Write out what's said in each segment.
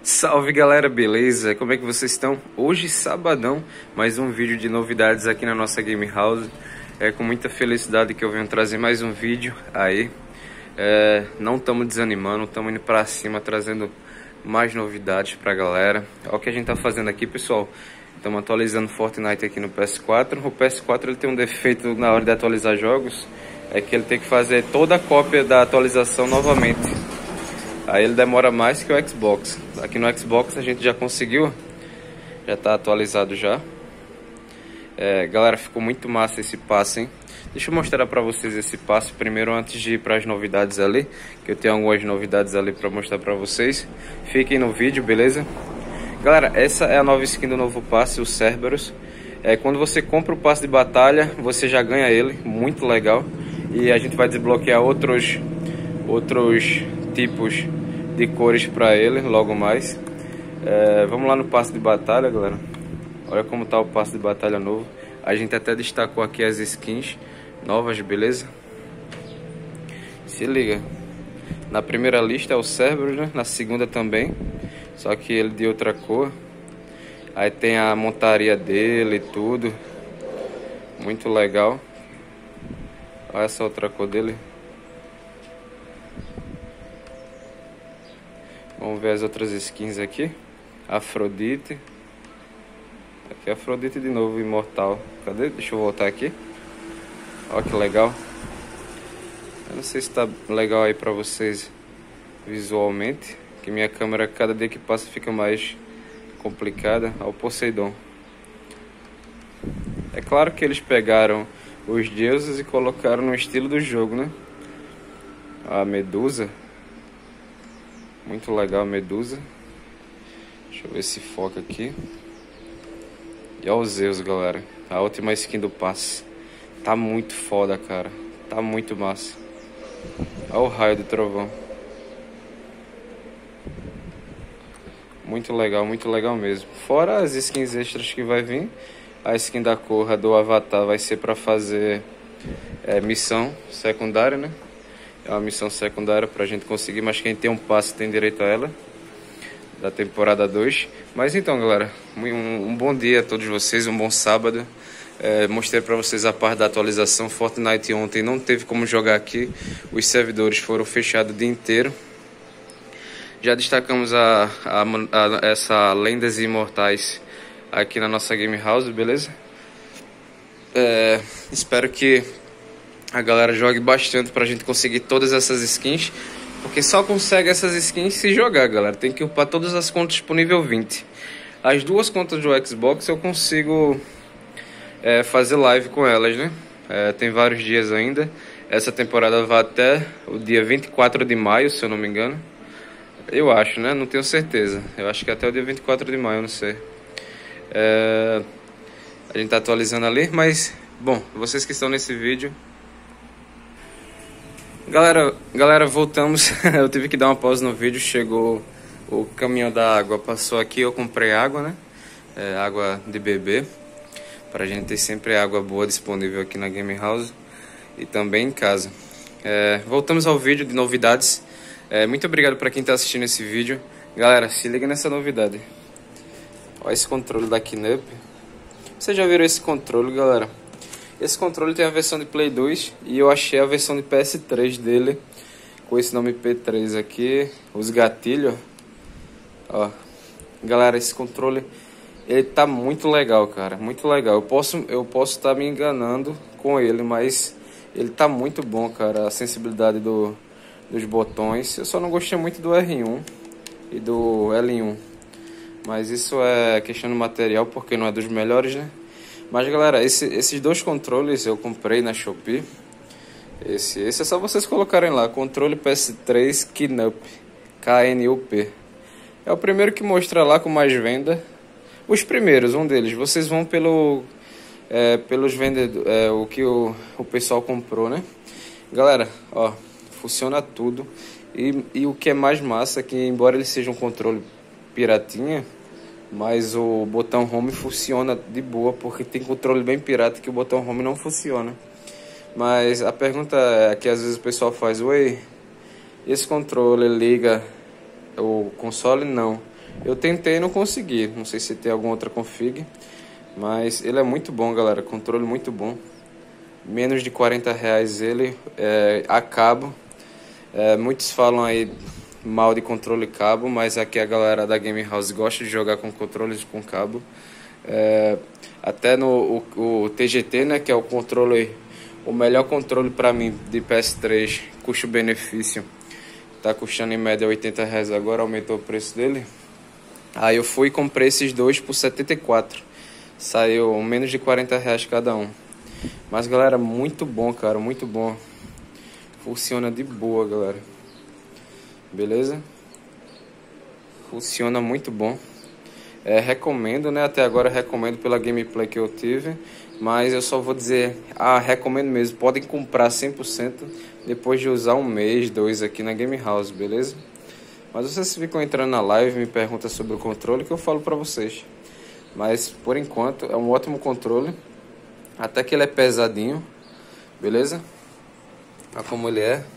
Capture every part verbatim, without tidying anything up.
Salve galera, beleza? Como é que vocês estão? Hoje, sabadão, mais um vídeo de novidades aqui na nossa Game House. É com muita felicidade que eu venho trazer mais um vídeo aí. É, não estamos desanimando, estamos indo pra cima, trazendo mais novidades pra galera. Olha o que a gente tá fazendo aqui, pessoal. Estamos atualizando Fortnite aqui no P S quatro. O P S quatro ele tem um defeito na hora de atualizar jogos, é que ele tem que fazer toda a cópia da atualização novamente. Aí ele demora mais que o Xbox. Aqui no Xbox a gente já conseguiu, já está atualizado já. É, galera, ficou muito massa esse passe, hein? Deixa eu mostrar para vocês esse passe primeiro antes de ir para as novidades ali, que eu tenho algumas novidades ali para mostrar para vocês. Fiquem no vídeo, beleza? Galera, essa é a nova skin do novo passe, o Cerberus. É, quando você compra o passe de batalha, você já ganha ele, muito legal. E a gente vai desbloquear outros, outros tipos de cores para ele logo mais. É, vamos lá no passe de batalha, galera. Olha como tá o passe de batalha novo. A gente até destacou aqui as skins novas, beleza? Se liga. Na primeira lista é o Cerberus, né? Na segunda também, só que ele de outra cor. Aí tem a montaria dele e tudo. Muito legal. Olha essa outra cor dele. Vamos ver as outras skins aqui. Afrodite. Aqui é Afrodite de novo, imortal. Cadê? Deixa eu voltar aqui. Olha que legal. Eu não sei se tá legal aí pra vocês visualmente, que minha câmera cada dia que passa fica mais complicada. Olha o Poseidon. É claro que eles pegaram os deuses e colocaram no estilo do jogo, né? A Medusa. Muito legal a Medusa. Deixa eu ver se foca aqui. E olha o Zeus, galera. A última skin do passe. Tá muito foda, cara. Tá muito massa. Olha o raio do trovão. Muito legal, muito legal mesmo. Fora as skins extras que vai vir. A skin da Korra do Avatar vai ser pra fazer é, missão secundária, né? É uma missão secundária pra gente conseguir, mas quem tem um passe tem direito a ela. Da temporada dois. Mas então, galera, um, um bom dia a todos vocês, um bom sábado. É, mostrei pra vocês a parte da atualização. Fortnite ontem não teve como jogar aqui. Os servidores foram fechados o dia inteiro. Já destacamos a, a, a, essa Lendas Imortais aqui na nossa Game House, beleza? É, espero que a galera jogue bastante pra gente conseguir todas essas skins, porque só consegue essas skins se jogar, galera. Tem que upar todas as contas pro nível vinte. As duas contas do Xbox eu consigo é, fazer live com elas, né? É, tem vários dias ainda. Essa temporada vai até o dia vinte e quatro de maio, se eu não me engano. Eu acho, né? Não tenho certeza. Eu acho que até o dia vinte e quatro de maio, não sei. É, a gente tá atualizando ali, mas... Bom, vocês que estão nesse vídeo... Galera, galera, voltamos. Eu tive que dar uma pausa no vídeo. Chegou o caminhão da água, passou aqui. Eu comprei água, né? É, água de beber, pra gente ter sempre água boa disponível aqui na Game House e também em casa. É, voltamos ao vídeo de novidades. É, muito obrigado pra quem tá assistindo esse vídeo. Galera, se liga nessa novidade. Olha esse controle da Knup. Vocês já viram esse controle, galera? Esse controle tem a versão de Play dois e eu achei a versão de P S três dele com esse nome P três aqui, os gatilhos. Ó, galera, esse controle ele tá muito legal, cara, muito legal. Eu posso eu posso estar me enganando com ele, mas ele tá muito bom, cara. A sensibilidade do, dos botões. Eu só não gostei muito do R um e do L um, mas isso é questão do material, porque não é dos melhores, né? Mas galera, esse, esses dois controles eu comprei na Shopee. Esse, esse é só vocês colocarem lá, controle P S três Knup, K N U P. É o primeiro que mostra lá com mais venda. Os primeiros, um deles, vocês vão pelo é, pelos vendedores, é, o que o, o pessoal comprou, né? Galera, ó, funciona tudo. E, e o que é mais massa é que, embora ele seja um controle piratinha, mas o botão home funciona de boa, porque tem controle bem pirata que o botão home não funciona. Mas a pergunta é que às vezes o pessoal faz: oi, esse controle liga o console? Não, Eu tentei e não consegui, não sei se tem alguma outra config, mas ele é muito bom, galera, controle muito bom. Menos de quarenta reais ele, é, a cabo. É, muitos falam aí mal de controle cabo, mas aqui a galera da Game House gosta de jogar com controles com cabo. É, até no o, o T G T, né, que é o controle, o melhor controle para mim de P S três, custo-benefício, tá custando em média oitenta reais agora, aumentou o preço dele. Aí eu fui e comprei esses dois por setenta e quatro, saiu menos de quarenta reais cada um. Mas galera, muito bom, cara, muito bom. Funciona de boa, galera. Beleza? Funciona muito bom. É, recomendo, né? Até agora recomendo pela gameplay que eu tive. Mas eu só vou dizer, ah, recomendo mesmo. Podem comprar cem por cento depois de usar um mês, dois aqui na Game House, beleza? Mas vocês ficam entrando na live e me perguntam sobre o controle que eu falo pra vocês. Mas por enquanto é um ótimo controle. Até que ele é pesadinho, beleza? Olha como ele é.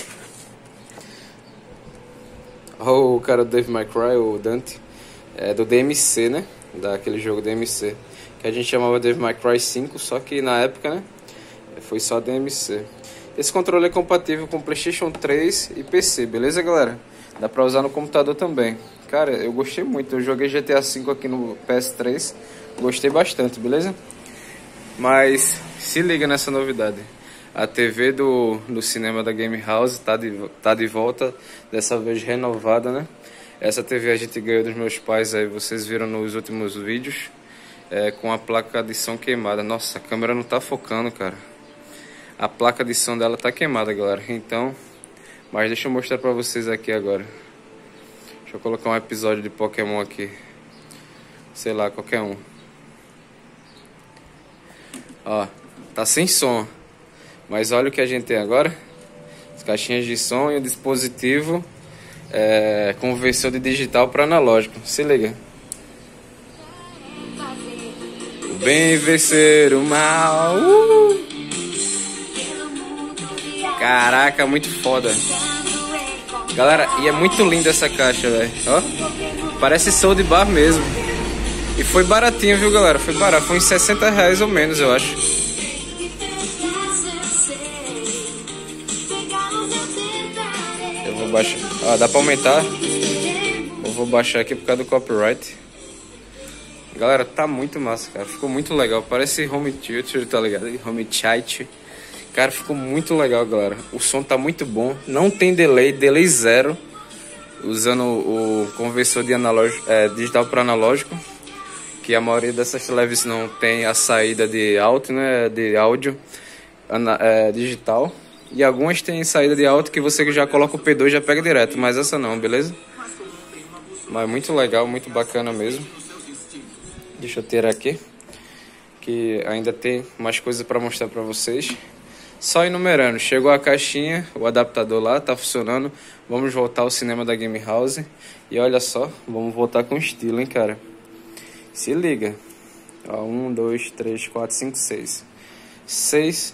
Olha o cara do Devil May Cry, o Dante. É do D M C, né? Daquele jogo D M C. Que a gente chamava Devil May Cry cinco, só que na época, né? Foi só D M C. Esse controle é compatível com PlayStation três e P C, beleza, galera? Dá pra usar no computador também. Cara, eu gostei muito. Eu joguei G T A cinco aqui no P S três. Gostei bastante, beleza? Mas se liga nessa novidade. A T V do, do cinema da Game House tá de, tá de volta. Dessa vez renovada, né? Essa T V a gente ganhou dos meus pais. Aí vocês viram nos últimos vídeos. É, com a placa de som queimada. Nossa, a câmera não tá focando, cara. A placa de som dela tá queimada, galera. Então, mas deixa eu mostrar pra vocês aqui agora. Deixa eu colocar um episódio de Pokémon aqui. Sei lá, qualquer um. Ó, tá sem som. Mas olha o que a gente tem agora. As caixinhas de som e o dispositivo é, conversor de digital para analógico. Se liga. O bem vencer o mal. Uh! Caraca, muito foda. Galera, e é muito linda essa caixa, velho. Ó, parece Soul de bar mesmo. E foi baratinho, viu, galera? Foi barato, foi uns sessenta reais ou menos, eu acho. Eu vou baixar. Ah, dá pra aumentar. Eu vou baixar aqui por causa do copyright. Galera, tá muito massa, cara. Ficou muito legal. Parece Home Theater, tá ligado? Home Chat. Cara, ficou muito legal, galera. O som tá muito bom. Não tem delay, delay zero. Usando o conversor de analógico, é, digital para analógico. Que a maioria dessas televisões não tem a saída de áudio, né, de áudio é, digital. E algumas tem saída de áudio que você já coloca o P dois e já pega direto, mas essa não, beleza? Mas muito legal, muito bacana mesmo. Deixa eu ter aqui, que ainda tem mais coisas para mostrar para vocês. Só enumerando, chegou a caixinha, o adaptador lá, tá funcionando. Vamos voltar ao cinema da Game House. E olha só, vamos voltar com estilo, hein, cara. Se liga. Ó, um, dois, três, quatro, cinco, seis. Seis.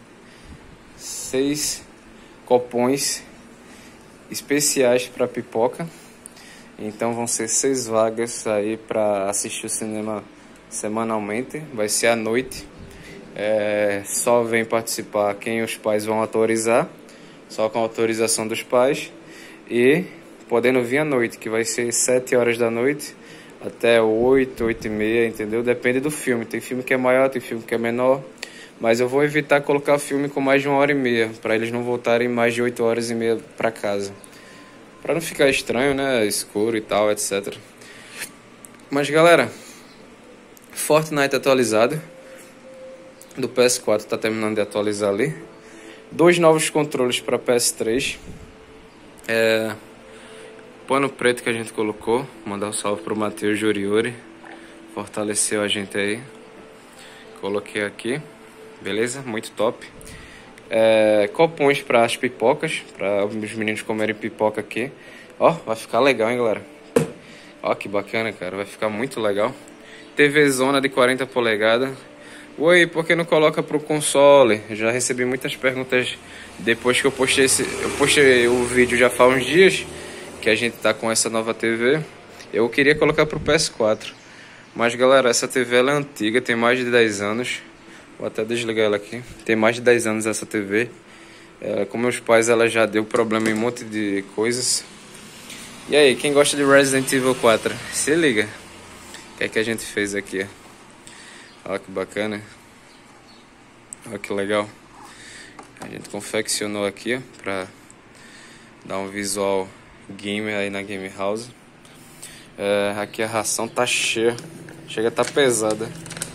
Seis copões especiais para pipoca. Então vão ser seis vagas aí para assistir o cinema semanalmente. Vai ser à noite. É, só vem participar quem os pais vão autorizar. Só com autorização dos pais. E podendo vir à noite, que vai ser sete horas da noite. Até oito, oito e meia, entendeu? Depende do filme. Tem filme que é maior, tem filme que é menor. Mas eu vou evitar colocar filme com mais de uma hora e meia. Para eles não voltarem mais de oito horas e meia para casa. Para não ficar estranho, né? Escuro e tal, etcétera. Mas galera, Fortnite atualizado. Do P S quatro tá terminando de atualizar ali. Dois novos controles para P S três. É... Pano preto que a gente colocou. Mandar um salve pro Matheus Juriori. Fortaleceu a gente aí. Coloquei aqui. Beleza? Muito top. É, copões para as pipocas. Para os meninos comerem pipoca aqui. Ó, vai ficar legal, hein, galera. Ó, que bacana, cara. Vai ficar muito legal. T V zona de quarenta polegadas. Oi, por que não coloca pro console? Já recebi muitas perguntas depois que eu postei esse... Eu postei o vídeo já faz uns dias. Que a gente tá com essa nova T V. Eu queria colocar pro P S quatro. Mas galera, essa T V ela é antiga, tem mais de dez anos. Vou até desligar ela aqui. Tem mais de dez anos essa T V. É, com meus pais ela já deu problema em um monte de coisas. E aí, quem gosta de Resident Evil quatro? Se liga. O que é que a gente fez aqui? Olha que bacana. Olha que legal. A gente confeccionou aqui, ó, pra dar um visual gamer aí na Game House. É, aqui a ração tá cheia. Chega a tá pesada.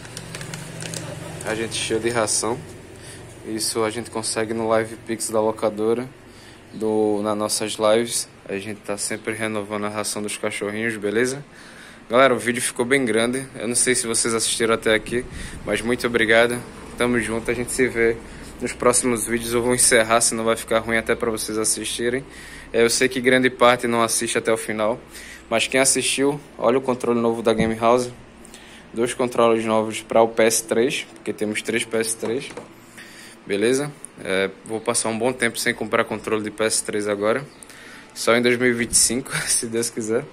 A gente cheio de ração. Isso a gente consegue no Live Pix da locadora. Do, nas nossas lives. A gente tá sempre renovando a ração dos cachorrinhos, beleza? Galera, o vídeo ficou bem grande. Eu não sei se vocês assistiram até aqui, mas muito obrigado. Tamo junto, a gente se vê nos próximos vídeos. Eu vou encerrar, senão vai ficar ruim até pra vocês assistirem. Eu sei que grande parte não assiste até o final, mas quem assistiu, olha o controle novo da Game House. Dois controles novos para o P S três, porque temos três P S três. Beleza? É, vou passar um bom tempo sem comprar controle de P S três agora. Só em dois mil e vinte e cinco, se Deus quiser.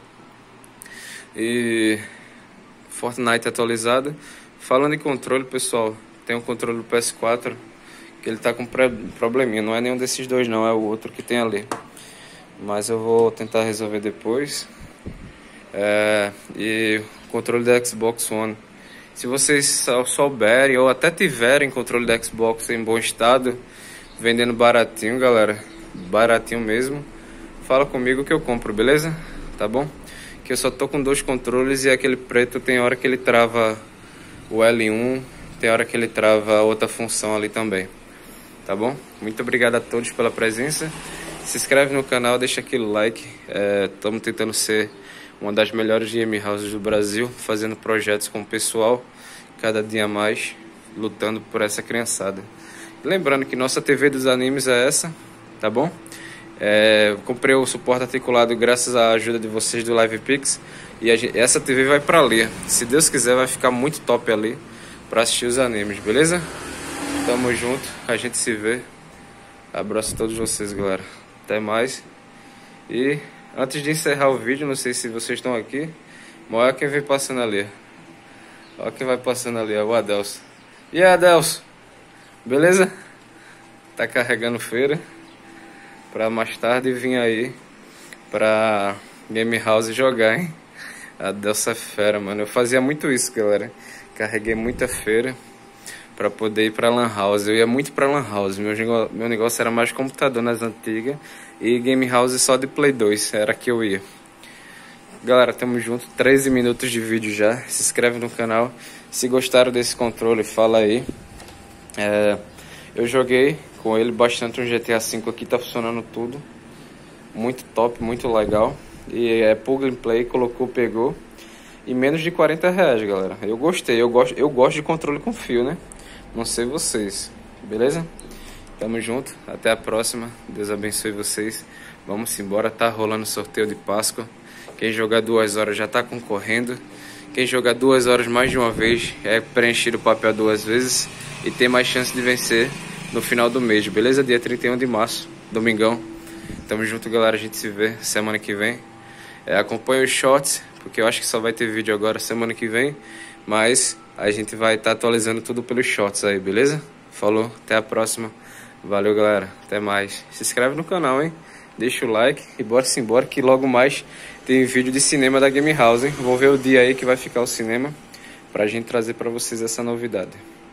E Fortnite atualizado. Falando em controle, pessoal, tem um controle do P S quatro que ele tá com probleminha. Não é nenhum desses dois não, é o outro que tem ali. Mas eu vou tentar resolver depois. É, e o controle da Xbox One. Se vocês souberem ou até tiverem controle da Xbox em bom estado, vendendo baratinho, galera, baratinho mesmo, fala comigo que eu compro, beleza? Tá bom? Que eu só tô com dois controles e aquele preto tem hora que ele trava o L um, tem hora que ele trava outra função ali também. Tá bom? Muito obrigado a todos pela presença. Se inscreve no canal, deixa aquele like. Estamos é, tentando ser uma das melhores game houses do Brasil, fazendo projetos com o pessoal, cada dia mais, lutando por essa criançada. Lembrando que nossa T V dos animes é essa, tá bom? É, comprei o suporte articulado graças à ajuda de vocês do Live Pix. E a gente, essa T V vai pra ali. Se Deus quiser, vai ficar muito top ali pra assistir os animes, beleza? Tamo junto, a gente se vê. Abraço a todos vocês, galera. Até mais. E antes de encerrar o vídeo, não sei se vocês estão aqui, mas olha quem vem passando ali. Olha quem vai passando ali, é o Adelso. E aí, Adelso? Beleza? Tá carregando feira pra mais tarde vir aí pra Game House jogar, hein? Adelso é fera, mano. Eu fazia muito isso, galera. Carreguei muita feira pra poder ir pra Lan House. Eu ia muito pra Lan House. Meu, meu negócio era mais computador nas antigas. E Game House só de Play dois. Era que eu ia. Galera, tamo junto. treze minutos de vídeo já. Se inscreve no canal. Se gostaram desse controle, fala aí. É, eu joguei com ele bastante um G T A cinco aqui. Tá funcionando tudo. Muito top, muito legal. E é plug and play. Colocou, pegou. E menos de quarenta reais, galera. Eu gostei. Eu gosto, eu gosto de controle com fio, né? Não sei vocês, beleza? Tamo junto, até a próxima. Deus abençoe vocês. Vamos embora, tá rolando sorteio de Páscoa. Quem jogar duas horas já tá concorrendo. Quem jogar duas horas mais de uma vez é preenchido o papel duas vezes e tem mais chance de vencer no final do mês, beleza? Dia trinta e um de março, domingão. Tamo junto, galera, a gente se vê semana que vem. É, acompanha os shorts, porque eu acho que só vai ter vídeo agora semana que vem. Mas a gente vai estar tá atualizando tudo pelos shorts aí, beleza? Falou, até a próxima. Valeu, galera, até mais. Se inscreve no canal, hein? Deixa o like e bora-se embora que logo mais tem vídeo de cinema da Game House, hein? Vou ver o dia aí que vai ficar o cinema pra gente trazer pra vocês essa novidade.